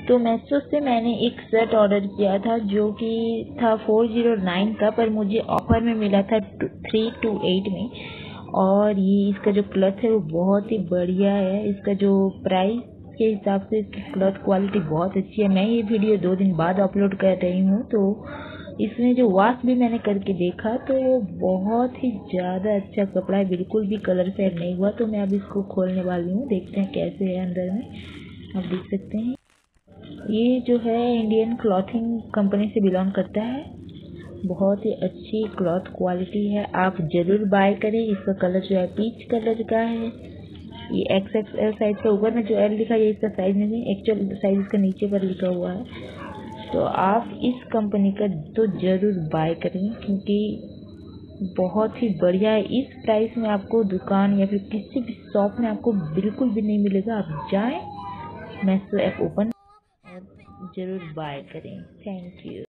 तो मैसो से मैंने एक शर्ट ऑर्डर किया था जो कि था 409 का, पर मुझे ऑफर में मिला था 328 में। और ये इसका जो क्लॉथ है वो बहुत ही बढ़िया है। इसका जो प्राइस के हिसाब से इसकी क्लॉथ क्वालिटी बहुत अच्छी है। मैं ये वीडियो 2 दिन बाद अपलोड कर रही हूँ, तो इसमें जो वॉश भी मैंने करके देखा तो वो बहुत ही ज़्यादा अच्छा कपड़ा है, बिल्कुल भी कलर फेड नहीं हुआ। तो मैं अब इसको खोलने वाली हूँ, देखते हैं कैसे है अंदर में। आप देख सकते हैं ये जो है इंडियन क्लॉथिंग कंपनी से बिलोंग करता है। बहुत ही अच्छी क्लॉथ क्वालिटी है, आप ज़रूर बाय करें। इसका कलर जो है पीच कलर का है। ये XXL साइज का, ऊपर में जो L लिखा है इसका साइज नहीं है, एक्चुअल साइज इसका नीचे पर लिखा हुआ है। तो आप इस कंपनी का तो ज़रूर बाय करें क्योंकि बहुत ही बढ़िया है। इस प्राइस में आपको दुकान या फिर किसी भी शॉप में आपको बिल्कुल भी नहीं मिलेगा। आप जाएं, मैसो ऐप ओपन और ज़रूर बाय करें। Thank you.